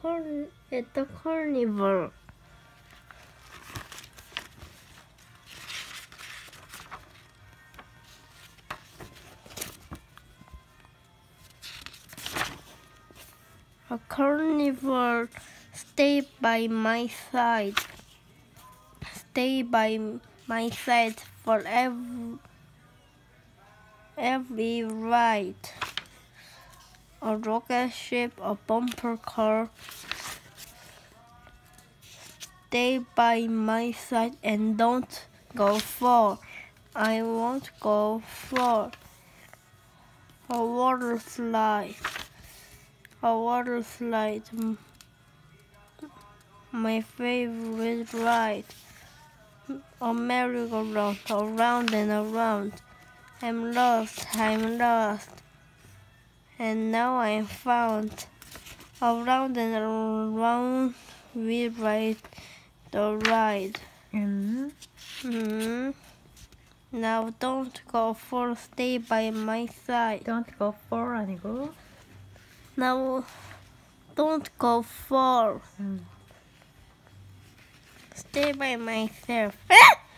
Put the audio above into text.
the carnival. A carnival, stay by my side. Stay by my side for every ride. A rocket ship, a bumper car. Stay by my side and don't go far. I won't go far. A water slide. A water slide, my favorite ride. A merry-go-round, around and around. I'm lost, and now I'm found. Around and around we ride the ride. Now don't go far, stay by my side. Don't go far 아니고. Now don't go far. Stay by myself.